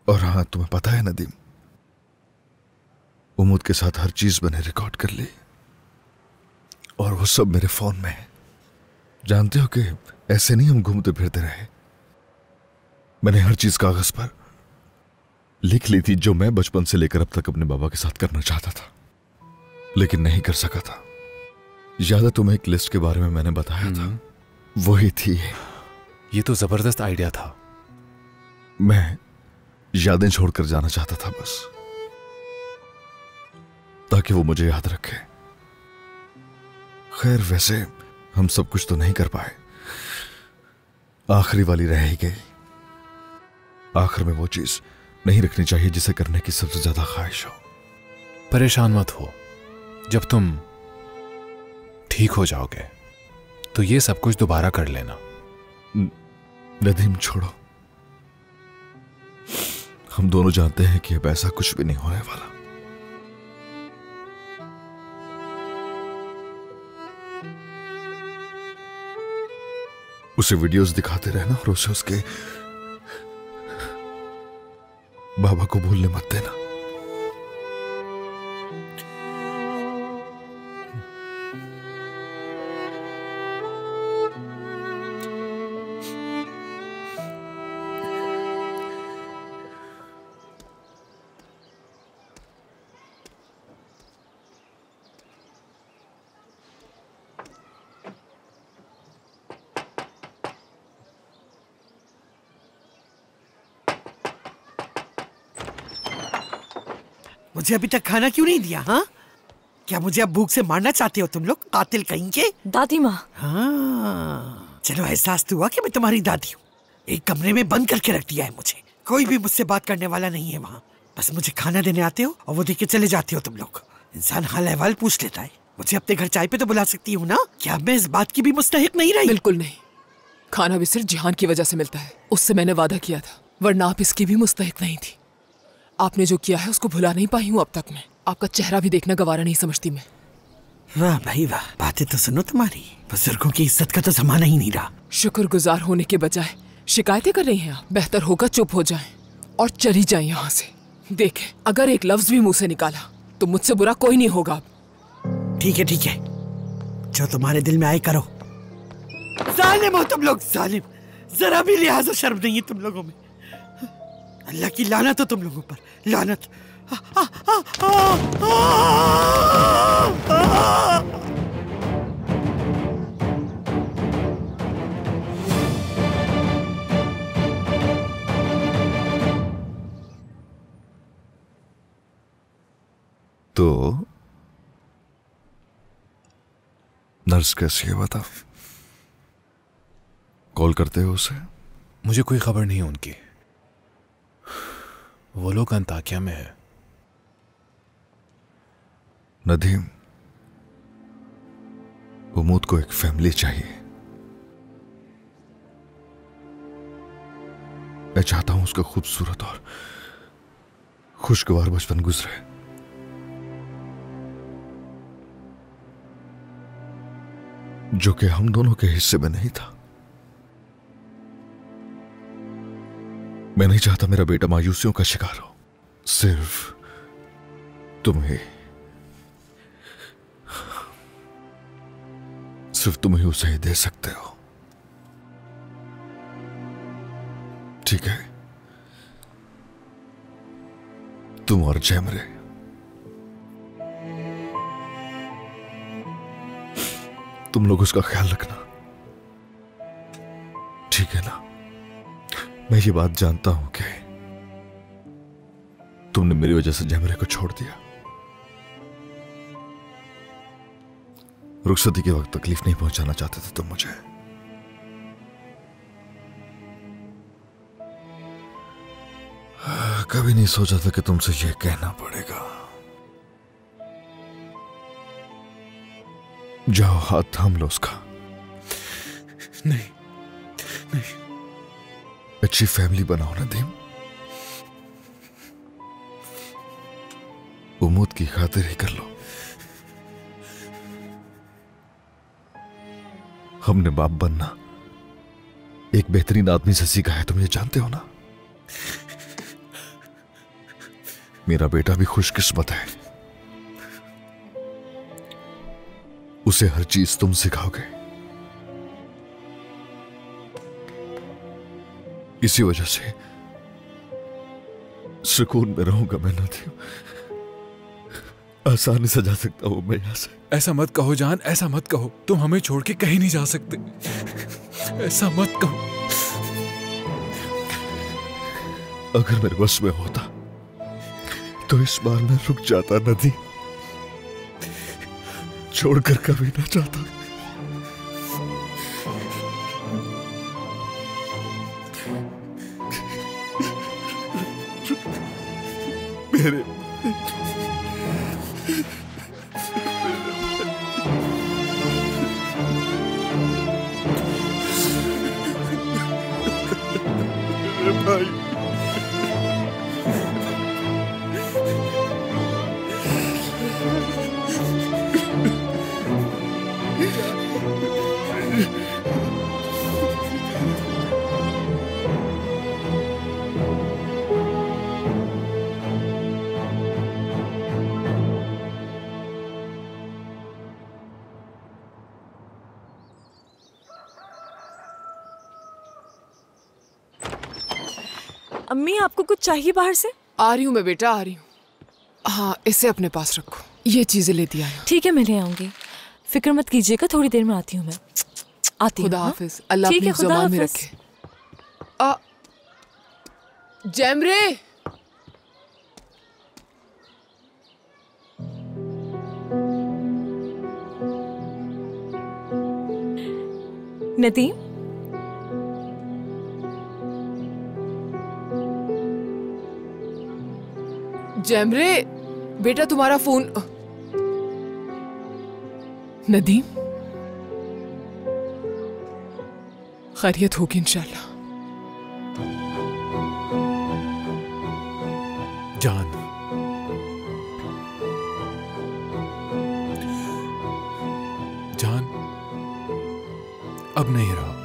और हाँ, तुम्हें पता है नदीम, उमूद के साथ हर चीज मैंने रिकॉर्ड कर ली और वो सब मेरे फोन में है। जानते हो कि ऐसे नहीं हम घूमते फिरते रहे। मैंने हर चीज कागज पर लिख ली थी जो मैं बचपन से लेकर अब तक अपने बाबा के साथ करना चाहता था, लेकिन नहीं कर सका था। याद है तुम्हें एक लिस्ट के बारे में मैंने बताया था? वही थी ये तो जबरदस्त आइडिया था। मैं यादें छोड़कर जाना चाहता था बस, ताकि वो मुझे याद रखे। खैर, वैसे हम सब कुछ तो नहीं कर पाए। आखिरी वाली रह ही गई। आखिर में वो चीज नहीं रखनी चाहिए जिसे करने की सबसे ज्यादा ख्वाहिश हो। परेशान मत हो, जब तुम ठीक हो जाओगे तो ये सब कुछ दोबारा कर लेना। नदीम छोड़ो, हम दोनों जानते हैं कि अब ऐसा कुछ भी नहीं होने वाला। उसे वीडियोस दिखाते रहना और उसे उसके बाबा को भूलने मत देना। मुझे अभी तक खाना क्यों नहीं दिया? हाँ, क्या मुझे अब भूख से मारना चाहते हो तुम लोग, कातिल कहीं के? दादी माँ। हाँ, चलो एहसास तो हुआ कि मैं तुम्हारी दादी हूँ। एक कमरे में बंद करके रख दिया है मुझे। कोई भी मुझसे बात करने वाला नहीं है वहाँ। बस मुझे खाना देने आते हो और वो देख के चले जाते हो तुम लोग। इंसान हाल अहवाल पूछ लेता है। मुझे अपने घर चाय पे तो बुला सकती हूँ ना? क्या मैं इस बात की भी मुस्तहिक नहीं रही? बिल्कुल नहीं। खाना भी सिर्फ जिहान की वजह से मिलता है। उससे मैंने वादा किया था, वरना आप इसकी भी मुस्तहिक नहीं थी। आपने जो किया है उसको भुला नहीं पाई हूँ अब तक मैं। आपका चेहरा भी देखना गवारा नहीं समझती मैं। वाह भाई वाह, बातें तो सुनो तुम्हारी। बुजुर्गों की इज्जत का तो जमाना ही नहीं रहा। शुक्रगुजार होने के बजाय शिकायतें कर रही हैं आप। बेहतर होगा चुप हो जाएं और चली जाएं यहाँ से। देखें, अगर एक लफ्ज भी मुंह से निकाला तो मुझसे बुरा कोई नहीं होगा। ठीक है ठीक है, जो तुम्हारे दिल में आए करो। जालिम हो तुम लोग, जालिम। जरा भी लिहाज और शर्म नहीं है तुम लोगों में। अल्लाह की लानत हो तुम लोगों पर, लानत। तो नर्स कैसी है बता? कॉल करते हो उसे? मुझे कोई खबर नहीं है उनकी। वो लोग अंताकिया में है। नदीम, उमूद को एक फैमिली चाहिए। मैं चाहता हूं उसका खूबसूरत और खुशगवार बचपन गुजरे। जो कि हम दोनों के हिस्से में नहीं था। मैं नहीं चाहता मेरा बेटा मायूसियों का शिकार हो। सिर्फ तुम ही उसे दे सकते हो। ठीक है? तुम और जैमरे। तुम लोग उसका ख्याल रखना, ठीक है ना? मैं ये बात जानता हूं कि तुमने मेरी वजह से जैमरे को छोड़ दिया। रुखसती के वक्त तकलीफ नहीं पहुंचाना चाहते थे तुम मुझे। कभी नहीं सोचा था कि तुमसे यह कहना पड़ेगा। जाओ, हाथ थाम लो उसका। नहीं नहीं। अच्छी फैमिली बनाओ नदीम। उमूद की खातिर ही कर लो। हमने बाप बनना एक बेहतरीन आदमी से सीखा है, तुम ये जानते हो ना? मेरा बेटा भी खुशकिस्मत है, उसे हर चीज तुम सिखाओगे। इसी वजह से सुकून में रहूंगा मैं नदी। आसानी से जा सकता हूं मैं यहां से। ऐसा मत कहो जान, ऐसा मत कहो। तुम हमें छोड़ के कहीं नहीं जा सकते। ऐसा मत कहो। अगर मेरे बस में होता तो इस बार मैं रुक जाता नदी, छोड़कर कभी ना जाता। मेरे भाई, अम्मी आपको कुछ चाहिए बाहर से? आ रही हूँ मैं बेटा, आ रही हूँ। हाँ, इसे अपने पास रखो, ये चीजें लेती आया। ठीक है, मैं ले आऊंगी, फिक्र मत कीजिएगा, थोड़ी देर में आती हूँ मैं। आती हूँ। खुदा हाफिज, अल्लाह अपनी ज़ुबान में रखे। जैमरे, नदीम, जैमरे बेटा तुम्हारा फोन। नदीम, खैरियत होगी इंशाल्लाह। जान, जान अब नहीं रहा।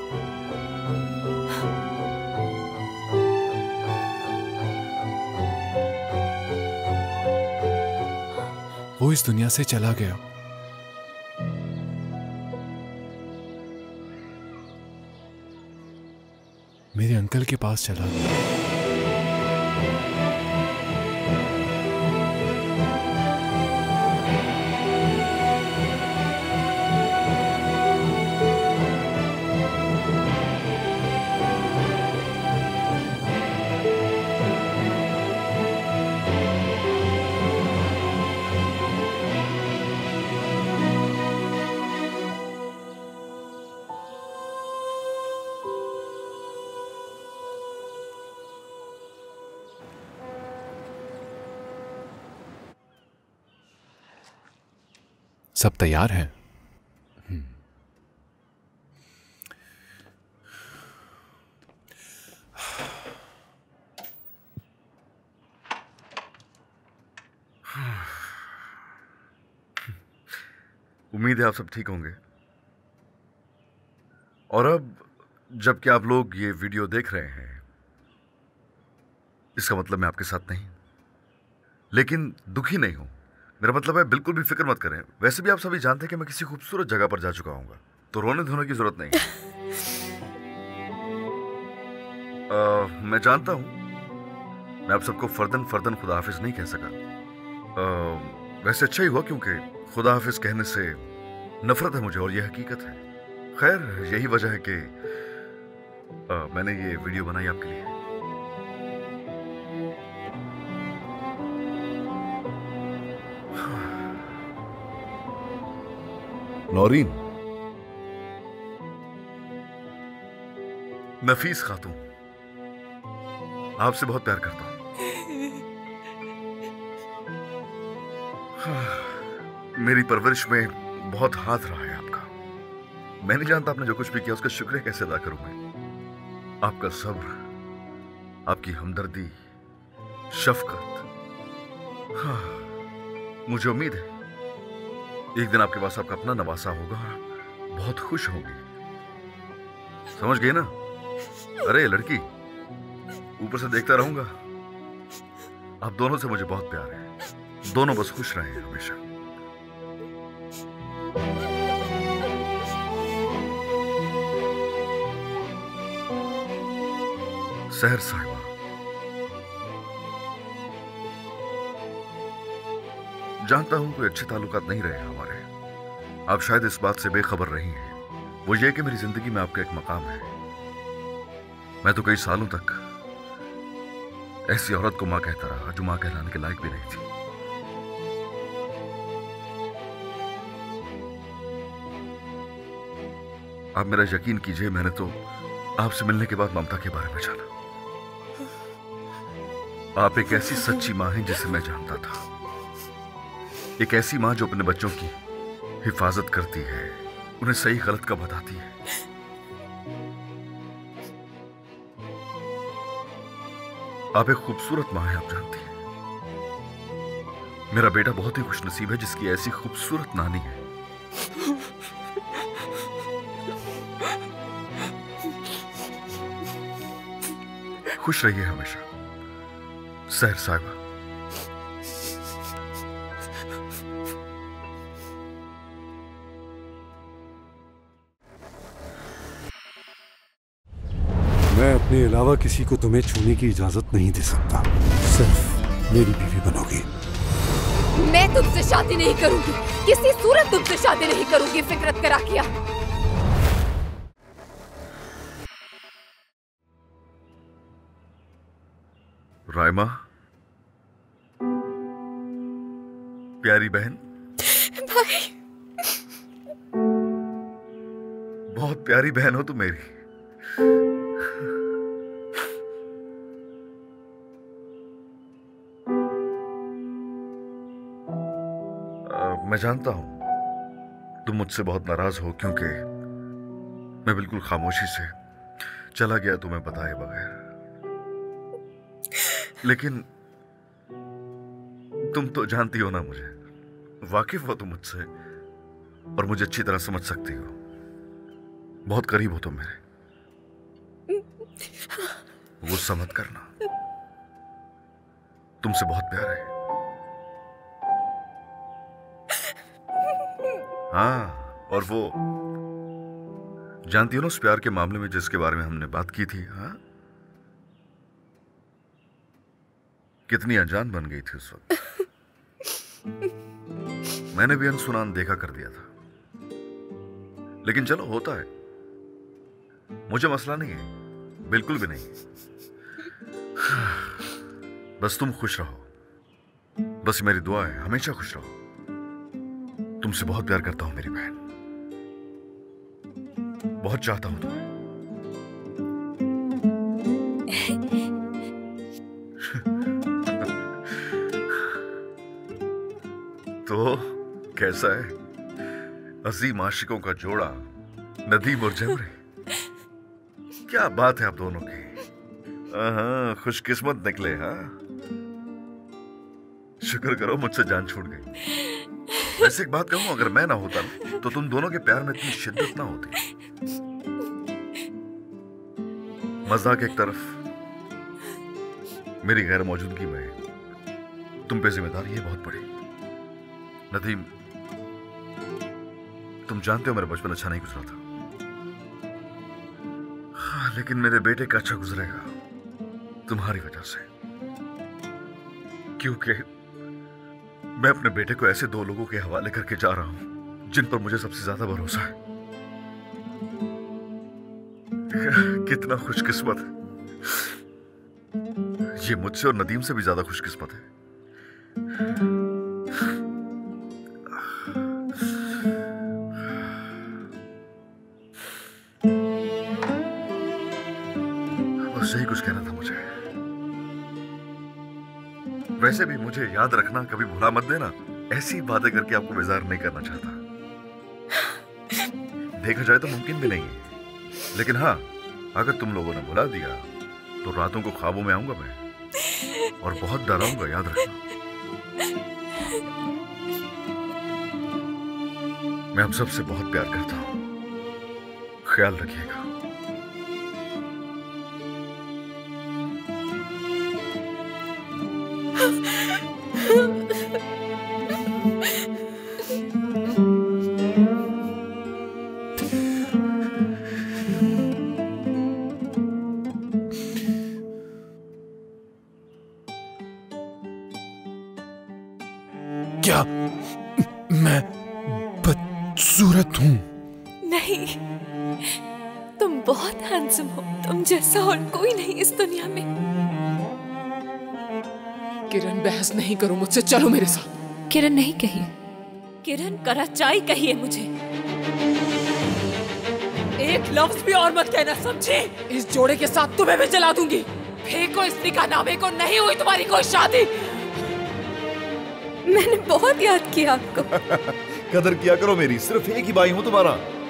वो इस दुनिया से चला गया। मेरे अंकल के पास चला गया। सब तैयार हैं? उम्मीद है आप सब ठीक होंगे। और अब जबकि आप लोग ये वीडियो देख रहे हैं, इसका मतलब मैं आपके साथ नहीं, लेकिन दुखी नहीं हूं। मेरा मतलब है बिल्कुल भी फिक्र मत करें। वैसे भी आप सभी जानते हैं कि मैं किसी खूबसूरत जगह पर जा चुका हूंगा, तो रोने धोने की जरूरत नहीं है। मैं जानता हूं मैं आप सबको फर्दन फर्दन खुदा हाफिज नहीं कह सका। वैसे अच्छा ही हुआ, क्योंकि खुदा हाफिज कहने से नफरत है मुझे और यह हकीकत है। खैर, यही वजह है कि मैंने ये वीडियो बनाई आपके लिए। नौरीन, नफीस खातून, आपसे बहुत प्यार करता हूं। मेरी परवरिश में बहुत हाथ रहा है आपका। मैं नहीं जानता आपने जो कुछ भी किया उसका शुक्रिया कैसे अदा करूं मैं। आपका सब्र, आपकी हमदर्दी, शफकत। मुझे उम्मीद है एक दिन आपके पास आपका अपना नवासा होगा और बहुत खुश होंगी। समझ गए ना? अरे लड़की, ऊपर से देखता रहूंगा, आप दोनों से मुझे बहुत प्यार है। दोनों बस खुश रहे हमेशा। सहर साहिबा, जानता हूं कोई अच्छे ताल्लुकात नहीं रहे हमारे। आप शायद इस बात से बेखबर रही हैं। वो ये कि मेरी जिंदगी में आपका एक मकाम है। मैं तो कई सालों तक ऐसी औरत को मां कहता रहा जो मां कहलाने के लायक भी नहीं थी। आप मेरा यकीन कीजिए, मैंने तो आपसे मिलने के बाद ममता के बारे में जाना। आप एक ऐसी सच्ची मां हैं जिसे मैं जानता था। एक ऐसी मां जो अपने बच्चों की हिफाजत करती है, उन्हें सही गलत का बताती है। आप एक खूबसूरत मां हैं, आप जानती हैं। मेरा बेटा बहुत ही खुशनसीब है जिसकी ऐसी खूबसूरत नानी है। खुश रहिए हमेशा सहर साहिबा। मैं अपने अलावा किसी को तुम्हें छूने की इजाजत नहीं दे सकता। सिर्फ मेरी बीवी बनोगी। मैं तुमसे शादी नहीं करूंगी, किसी सूरत तुमसे शादी नहीं करूंगी फिकरत करा किया। रायमा, प्यारी बहन। भाई, बहुत प्यारी बहन हो तुम मेरी। मैं जानता हूं तुम मुझसे बहुत नाराज हो क्योंकि मैं बिल्कुल खामोशी से चला गया तुम्हें बताए बगैर। लेकिन तुम तो जानती हो ना मुझे, वाकिफ हो तुम मुझसे और मुझे अच्छी तरह समझ सकती हो। बहुत करीब हो तुम मेरे। गुस्सा मत करना, तुमसे बहुत प्यार है। हाँ, और वो जानती हो ना उस प्यार के मामले में जिसके बारे में हमने बात की थी, हाँ, कितनी अनजान बन गई थी उस वक्त। मैंने भी अनसुनान देखा कर दिया था। लेकिन चलो, होता है, मुझे मसला नहीं है, बिल्कुल भी नहीं। बस तुम खुश रहो, बस मेरी दुआ है, हमेशा खुश रहो। तुमसे बहुत प्यार करता हूं मेरी बहन, बहुत चाहता हूं तुम्हें। तो कैसा है अजीम आशिकों का जोड़ा, नदीम और जमरे? क्या बात है आप दोनों की। हाँ, खुशकिस्मत निकले। हाँ, शुक्र करो मुझसे जान छूट गई। वैसे एक बात कहूं, अगर मैं ना होता तो तुम दोनों के प्यार में इतनी शिद्दत ना होती। मजाक एक तरफ, मेरी गैर मौजूदगी में तुम पे जिम्मेदारी है बहुत बड़ी। नदीम, तुम जानते हो मेरा बचपन अच्छा नहीं गुजरा था। हाँ, लेकिन मेरे बेटे का अच्छा गुजरेगा तुम्हारी वजह से, क्योंकि मैं अपने बेटे को ऐसे दो लोगों के हवाले करके जा रहा हूं जिन पर मुझे सबसे ज्यादा भरोसा है। कितना खुशकिस्मत है ये, मुझसे और नदीम से भी ज्यादा खुशकिस्मत है। बस यही कुछ कहना था मुझे। वैसे भी मुझे याद रखना, कभी भुला मत देना। ऐसी बातें करके आपको बेजार नहीं करना चाहता। देखा जाए तो मुमकिन भी नहीं है, लेकिन हाँ, अगर तुम लोगों ने भुला दिया तो रातों को ख्वाबों में आऊंगा मैं और बहुत डराऊंगा, याद रखना। मैं आप सबसे बहुत प्यार करता हूं, ख्याल रखिएगा। क्या मैं बदसूरत हूं? नहीं, तुम बहुत हैंडसम हो, तुम जैसा और कोई नहीं इस दुनिया में। किरण, बहस नहीं करो मुझसे, चलो मेरे साथ। किरण नहीं कहिए, किरण कराचाई कहिए मुझे। एक लफ्ज भी और मत कहना, समझे? इस जोड़े के साथ तुम्हें भी जला दूंगी। फेंको स्त्री का नामे को, नहीं हुई तुम्हारी कोई शादी। मैंने बहुत याद किया आपको। कदर किया करो मेरी, सिर्फ एक ही भाई हूं तुम्हारा।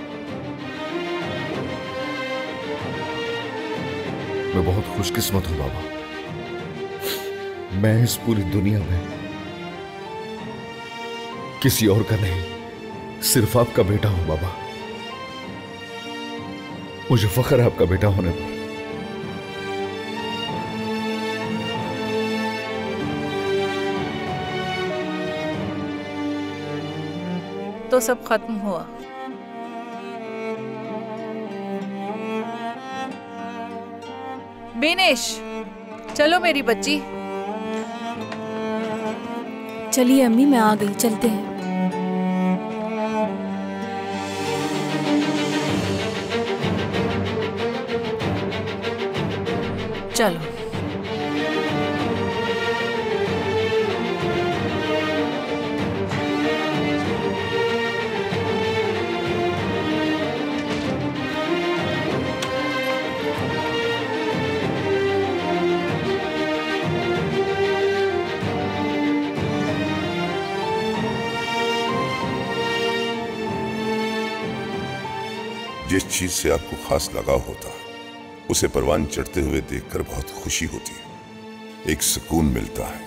मैं बहुत खुशकिस्मत हूं बाबा। मैं इस पूरी दुनिया में किसी और का नहीं, सिर्फ आपका बेटा हूं बाबा। मुझे फख्र है आपका बेटा होने पर। तो सब खत्म हुआ। बिनेश, चलो मेरी बच्ची। चलिए अम्मी, मैं आ गई, चलते हैं। चलो। जिस चीज से आपको खास लगाव होता उसे परवान चढ़ते हुए देखकर बहुत खुशी होती है, एक सुकून मिलता है।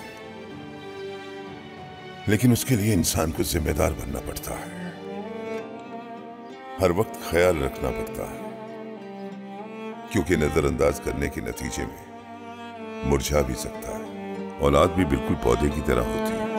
लेकिन उसके लिए इंसान को जिम्मेदार बनना पड़ता है, हर वक्त ख्याल रखना पड़ता है, क्योंकि नजरअंदाज करने के नतीजे में मुरझा भी सकता है। औलाद भी बिल्कुल पौधे की तरह होती है।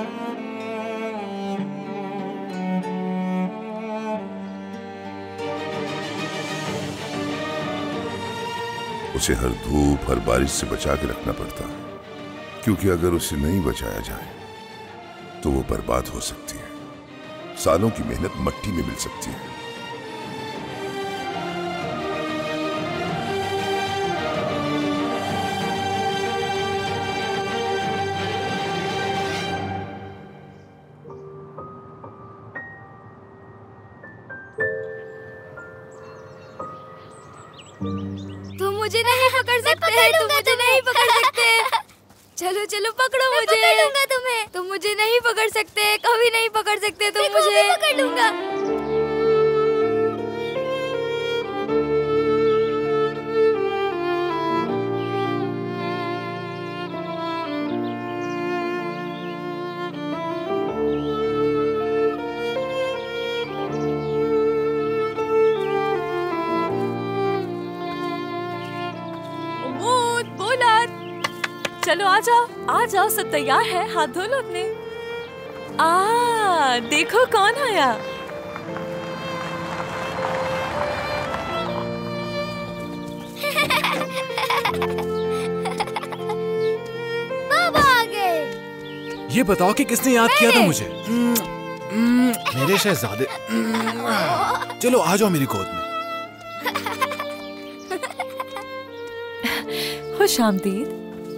उसे हर धूप, हर बारिश से बचा के रखना पड़ता है, क्योंकि अगर उसे नहीं बचाया जाए तो वो बर्बाद हो सकती है। सालों की मेहनत मट्टी में मिल सकती है। तुम मुझे नहीं पकड़ सकते, तुम मुझे नहीं पकड़ सकते। चलो चलो पकड़ो मुझे। मैं पकड़ लूंगा तुम्हें। तुम मुझे नहीं पकड़ सकते, कभी नहीं पकड़ सकते तुम मुझे। मैं पकड़ लूंगा। चलो आ जाओ, सब तैयार है, हाथ धो लो अपने। देखो कौन आया। बाबा आ गए। ये बताओ कि किसने याद किया था मुझे? मेरे शहजादे। चलो आ जाओ मेरी गोद में। खुश आमदीद।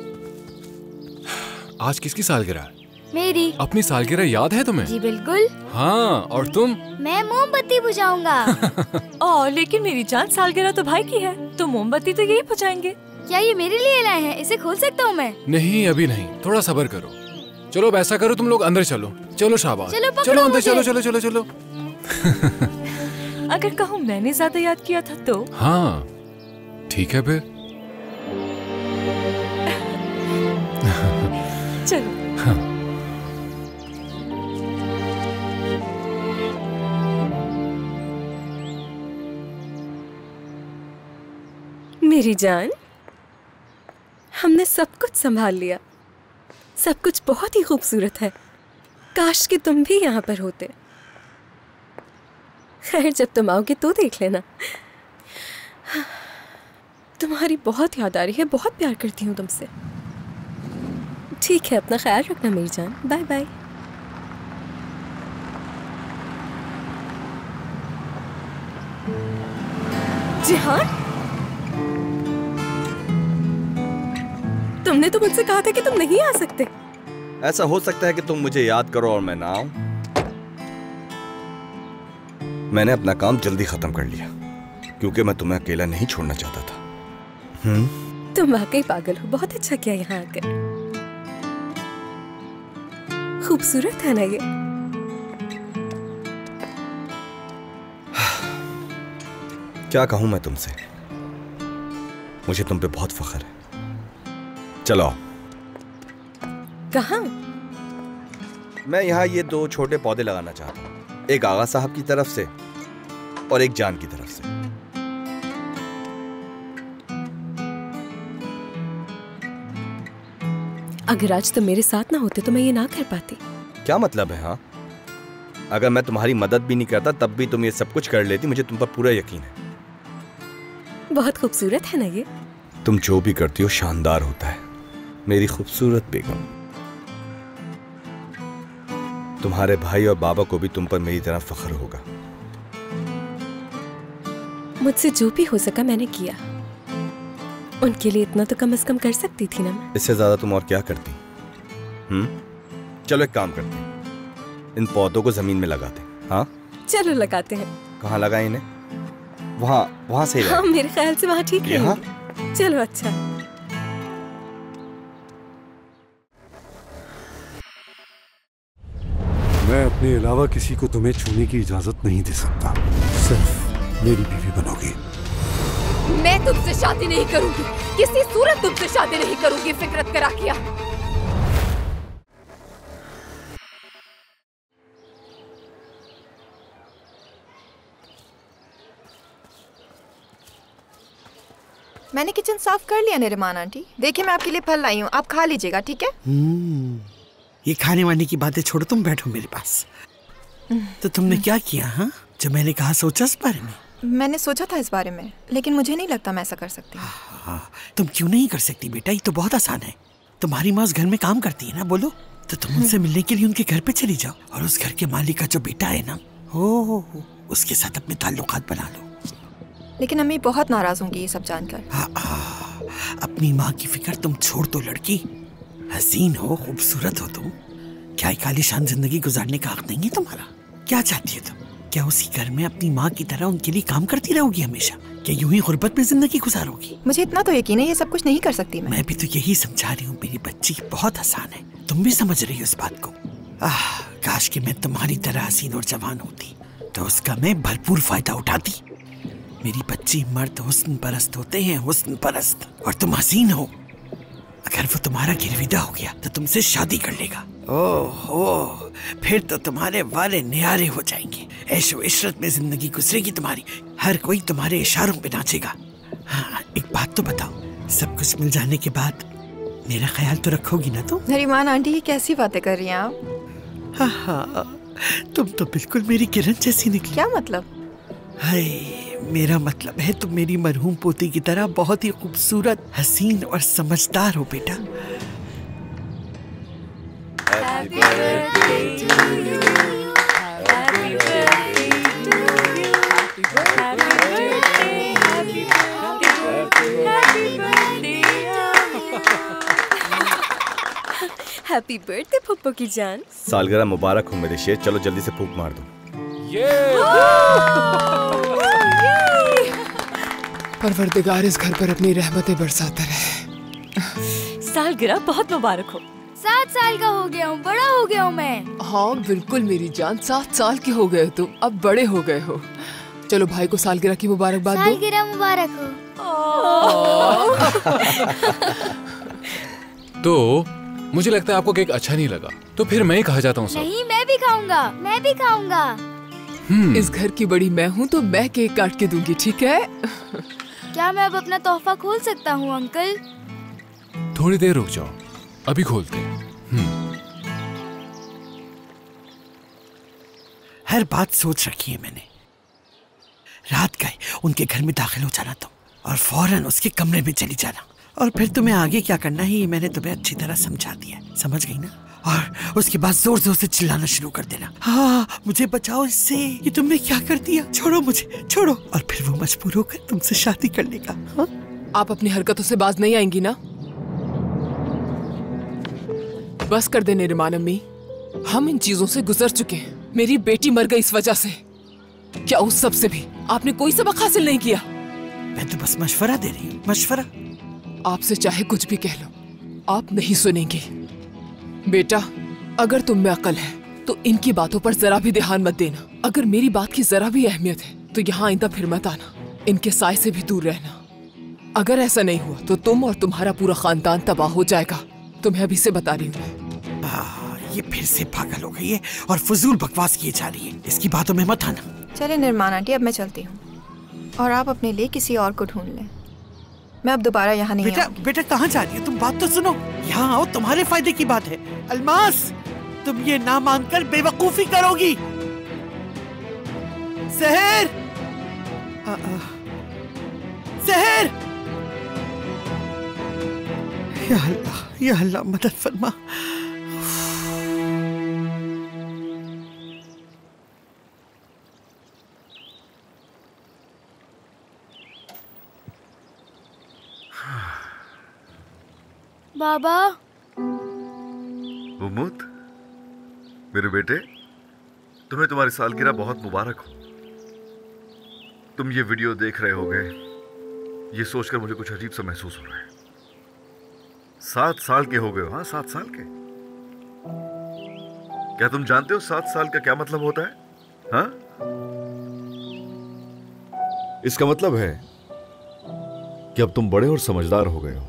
आज किसकी सालगिरह है? मेरी। अपनी सालगिरह याद है तुम्हें? जी बिल्कुल। हाँ, और तुम? मैं मोमबत्ती बुझाऊंगा। लेकिन मेरी जान, सालगिरह तो भाई की है, तो मोमबत्ती तो यही बुझाएंगे। क्या ये मेरे लिए लाए हैं? इसे खोल सकता हूँ मैं? नहीं, अभी नहीं, थोड़ा सब्र करो। चलो अब ऐसा करो, तुम लोग अंदर चलो। चलो शाबाश, चलो अंदर, चलो चलो चलो चलो। अगर कहूँ मैंने ज्यादा याद किया था तो? हाँ ठीक है फिर। चलो। हाँ। मेरी जान, हमने सब कुछ संभाल लिया, सब कुछ बहुत ही खूबसूरत है। काश कि तुम भी यहाँ पर होते। खैर, जब तुम आओगे तो देख लेना। तुम्हारी बहुत याद आ रही है, बहुत प्यार करती हूँ तुमसे। ठीक है, अपना ख्याल रखना मेरी जान। Bye bye. जिहान, तुमने तो मुझसे कहा था कि तुम नहीं आ सकते। ऐसा हो सकता है कि तुम मुझे याद करो और मैं ना आऊं। मैंने अपना काम जल्दी खत्म कर लिया क्योंकि मैं तुम्हें अकेला नहीं छोड़ना चाहता था। तुम वाकई पागल हो। बहुत अच्छा किया यहाँ आकर। खूबसूरत है ना ये? क्या कहूं मैं तुमसे, मुझे तुम पे बहुत फख्र है। चलो। कहाँ? मैं यहाँ ये 2 छोटे पौधे लगाना चाहता हूँ, एक आगा साहब की तरफ से और एक जान की तरफ से। अगर आज तुम मेरे साथ ना होते तो मैं ये ना कर पाती। क्या मतलब है? हाँ, अगर मैं तुम्हारी मदद भी नहीं करता तब भी तुम ये सब कुछ कर लेती। मुझे तुम पर पूरा यकीन है। बहुत खूबसूरत है ना ये? तुम जो भी करती हो शानदार होता है मेरी खूबसूरत बेगम। तुम्हारे भाई और बाबा को भी तुम पर मेरी तरह फख्र होगा। मुझसे जो भी हो सका मैंने किया। उनके लिए इतना तो कम से कम कर सकती थी ना मैं। इससे ज्यादा तुम और क्या करती? चलो एक काम करते हैं, इन पौधों को जमीन में लगाते हैं। हाँ चलो लगाते हैं। कहाँ लगाएं इन्हें? वहाँ सही हाँ, मेरे ख्याल से वहाँ ठीक है। चलो अच्छा। मैं अपने अलावा किसी को तुम्हें छूने की इजाजत नहीं दे सकता। सिर्फ मेरी बीवी बनोगी। मैं तुमसे शादी नहीं करूंगी, किसी सूरत तुमसे शादी नहीं करूंगी। फिक्रत करा किया। मैंने किचन साफ कर लिया नरिमान आंटी। देखिए मैं आपके लिए फल लाई हूँ, आप खा लीजिएगा, ठीक है? ये खाने वाने की बातें छोड़ो, तुम बैठो मेरे पास। तो तुमने क्या किया? हाँ, जो मैंने कहा सोचा इस बारे में? मैंने सोचा था इस बारे में, लेकिन मुझे नहीं लगता मैं ऐसा कर सकती हूँ। तुम क्यों नहीं कर सकती बेटा? ये तो बहुत आसान है। तुम्हारी माँ उस घर में काम करती है ना, बोलो तो तुम उनसे मिलने के लिए उनके घर पे चली जाओ और उस घर के मालिक का जो बेटा है ना, उसके साथ अपने ताल्लुकात बना लो। लेकिन अम्मी बहुत नाराज होंगी ये सब जानकर। अपनी माँ की फिक्र तुम छोड़ दो लड़की। हसीन हो, खूबसूरत हो तुम। क्या एक आलीशान जिंदगी गुजारने का हक नहीं है तुम्हारा? क्या चाहती हो तुम? क्या उसी घर में अपनी माँ की तरह उनके लिए काम करती रहोगी हमेशा? क्या यूं ही गुर्बत में जिंदगी गुजारोगी? मुझे इतना तो यकीन है ये सब कुछ नहीं कर सकती मैं भी तो यही समझा रही हूँ मेरी बच्ची। बहुत आसान है, तुम भी समझ रही हो इस बात को। काश कि मैं तुम्हारी तरह हसीन और जवान होती तो उसका मैं भरपूर फायदा उठाती। मेरी बच्ची, मर्द हुस्न परस्त होते हैं, हुस्न परस्त, और तुम हसीन हो। अगर वो तुम्हारा गिरविदा हो गया तो तुमसे शादी कर लेगा। ओहो, फिर तो तुम्हारे वाले न्यारे हो जाएंगे। ऐशो इशरत में जिंदगी गुजरेगी तुम्हारी। हर कोई तुम्हारे इशारों पे नाचेगा। हाँ, एक बात तो बताओ, सब कुछ मिल जाने के बाद मेरा ख्याल तो रखोगी ना तुम? नरीमान आंटी, ये कैसी बातें कर रही हैं आप? हाँ, तुम तो बिल्कुल मेरी किरण जैसी निकली। क्या मतलब? हाय, मेरा मतलब है तुम मेरी मरहूम पोती की तरह बहुत ही खूबसूरत, हसीन और समझदार हो बेटा। Happy birthday to you. Happy birthday to you. Happy birthday. Happy birthday. Happy birthday. Happy birthday Pappu की जान। सालगिरह मुबारक हो मेरे शेर। चलो जल्दी से फूंक मार दो। परवरदिगार इस घर पर अपनी रहमतें बरसाता रहे। सालगिरह बहुत मुबारक हो। 7 साल का हो गया हूँ, बड़ा हो गया हूँ मैं। हाँ बिल्कुल मेरी जान, 7 साल के हो गए तुम, अब बड़े हो गए हो। चलो भाई को सालगिरह की मुबारकबाद दो। सालगिरह मुबारक हो। तो मुझे लगता है आपको केक अच्छा नहीं लगा, तो फिर मैं ही कहा जाता हूँ सब। नहीं, मैं भी खाऊंगा, मैं भी खाऊंगा। इस घर की बड़ी मैं हूँ तो मैं केक काट के दूंगी, ठीक है? क्या मैं अब अपना तोहफा खोल सकता हूँ अंकल? थोड़ी देर रुक जाओ, अभी खोलते हैं। हर बात सोच रखी है मैंने। रात गए उनके घर में दाखिल हो जाना तुम और फौरन उसके कमरे में चली जाना, और फिर तुम्हें आगे क्या करना है ये मैंने तुम्हें अच्छी तरह समझा दिया, समझ गई ना? और उसके बाद जोर जोर से चिल्लाना शुरू कर देना, हाँ मुझे बचाओ इससे, ये तुमने क्या कर दिया, छोड़ो मुझे, छोड़ो। और फिर वो मजबूर होकर तुमसे शादी कर लेगा। हाँ? आप अपनी हरकतों से बाज नहीं आएंगी ना? बस कर दे निरिमान अम्मी, हम इन चीजों से गुजर चुके हैं। मेरी बेटी मर गई इस वजह से। क्या उस सब से भी आपने कोई सबक हासिल नहीं किया? मैं तो बस मशवरा दे रही हूँ, मशवरा। आपसे चाहे कुछ भी कह लो, आप नहीं सुनेंगे। बेटा, अगर तुम में अकल है तो इनकी बातों पर जरा भी ध्यान मत देना। अगर मेरी बात की जरा भी अहमियत है तो यहाँ आइंदा फिर मत आना, इनके साय से भी दूर रहना। अगर ऐसा नहीं हुआ तो तुम और तुम्हारा पूरा खानदान तबाह हो जाएगा। तुम्हें अभी से बता रही हूँ। ये फिर से पागल हो गई है और फजूल बकवास किए जा रही है, इसकी बातों में मत आना। चले निर्माण आंटी, अब मैं चलती हूँ और आप अपने लिए किसी और को ढूंढ लें। मैं अब दोबारा यहाँ नहीं आऊंगी। बेटा कहाँ जा रही है तुम? बात तो सुनो। यहाँ आओ, तुम्हारे फायदे की बात है। अलमास, तुम ये ना मानकर बेवकूफी करोगी। सहर, सहर, या अल्लाह मदद फरमा। बाबा। उम्मत, मेरे बेटे, तुम्हें तुम्हारी सालगिरह बहुत मुबारक हो। तुम ये वीडियो देख रहे होगे, ये सोचकर मुझे कुछ अजीब सा महसूस हो रहा है। 7 साल के हो गए हो? हाँ, 7 साल के। क्या तुम जानते हो 7 साल का क्या मतलब होता है? हाँ, इसका मतलब है कि अब तुम बड़े और समझदार हो गए हो।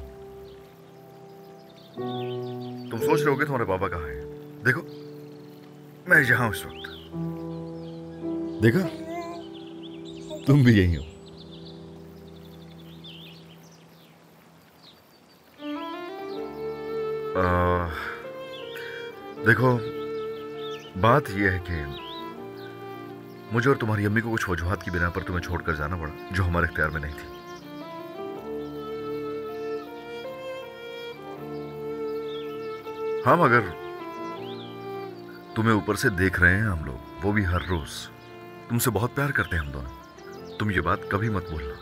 तुम सोच रहे होगे तुम्हारे पापा कहाँ हैं? देखो, मैं यहां हूं इस वक्त। देखा, तुम भी यही हो। देखो, बात यह है कि मुझे और तुम्हारी अम्मी को कुछ वजूहात की बिना पर तुम्हें छोड़कर जाना पड़ा, जो हमारे इख्तियार में नहीं थी। हाँ, मगर तुम्हें ऊपर से देख रहे हैं हम लोग, वो भी हर रोज। तुमसे बहुत प्यार करते हैं हम दोनों। तुम ये बात कभी मत भूलना।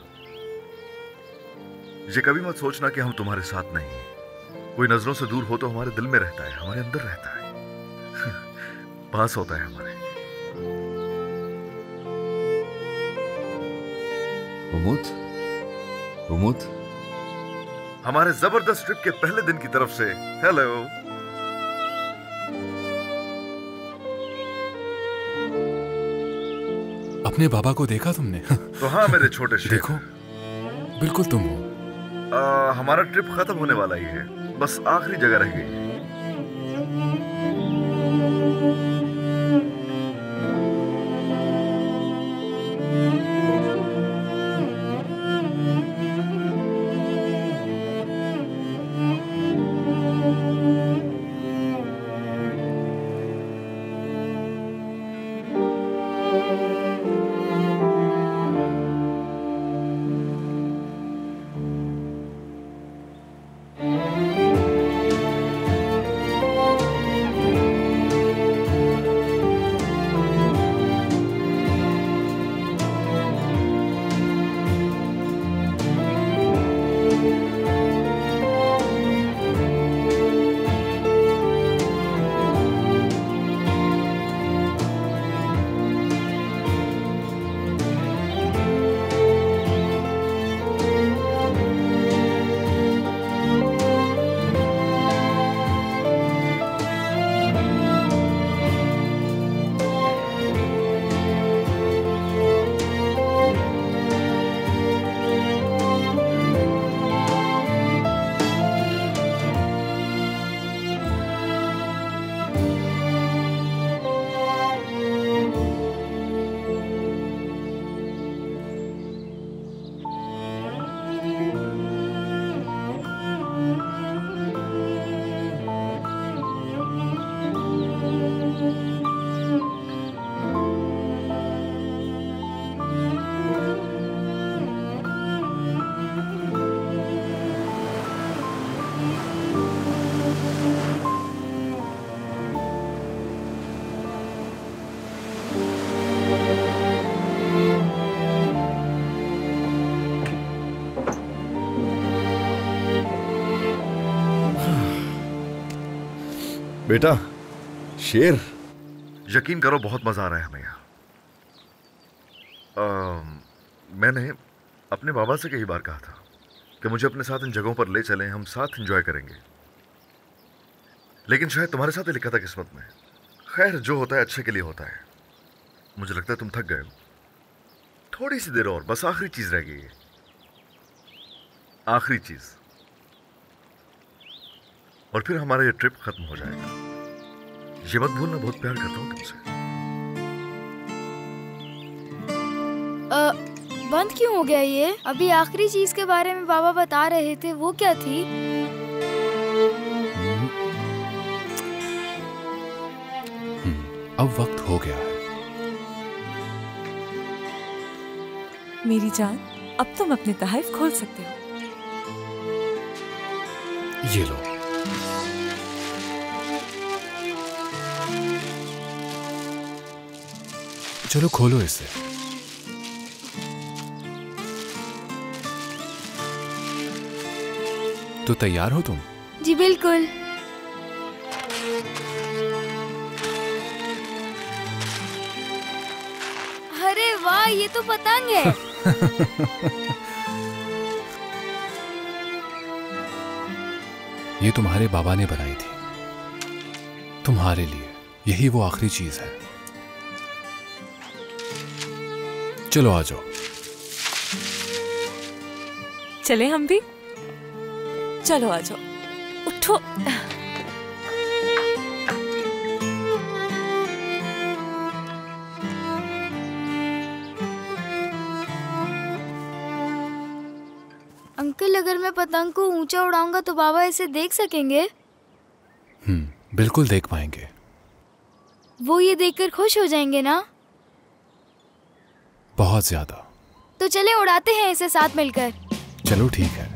ये कभी मत सोचना कि हम तुम्हारे साथ नहीं हैं। कोई नजरों से दूर हो तो हमारे दिल में रहता है, हमारे अंदर रहता है, पास होता है हमारे। उमुद, हमारे जबरदस्त ट्रिप के पहले दिन की तरफ से हेलो। अपने बाबा को देखा तुमने? तो हाँ मेरे छोटे शेर। देखो, बिल्कुल तुम हो। हमारा ट्रिप खत्म होने वाला ही है, बस आखिरी जगह रह गई है। बेटा शेर, यकीन करो बहुत मजा आ रहा है हमें यहाँ। मैंने अपने बाबा से कई बार कहा था कि मुझे अपने साथ इन जगहों पर ले चलें, हम साथ एंजॉय करेंगे, लेकिन शायद तुम्हारे साथ ही लिखा था किस्मत में। खैर, जो होता है अच्छे के लिए होता है। मुझे लगता है तुम थक गए हो। थोड़ी सी देर और, बस आखिरी चीज रह गई है, आखिरी चीज, और फिर हमारा ये ट्रिप खत्म हो जाएगा। ये मत भूलना, बहुत प्यार करता हूं तुमसे। बंद क्यों हो गया ये? अभी आखिरी चीज के बारे में बाबा बता रहे थे, वो क्या थी? अब वक्त हो गया है। मेरी जान, अब तुम अपने तहफ़ खोल सकते हो। ये लो। चलो खोलो इसे। तो तैयार हो तुम? जी बिल्कुल। अरे वाह, ये तो पतंग है। ये तुम्हारे बाबा ने बनाई थी तुम्हारे लिए। यही वो आखिरी चीज है। चलो आ जाओ। चले हम भी? चलो आ जाओ, उठो। अंकल, अगर मैं पतंग को ऊंचा उड़ाऊंगा तो बाबा इसे देख सकेंगे? बिल्कुल देख पाएंगे। वो ये देखकर खुश हो जाएंगे ना? बहुत ज्यादा। तो चले उड़ाते हैं इसे साथ मिलकर। चलो ठीक है।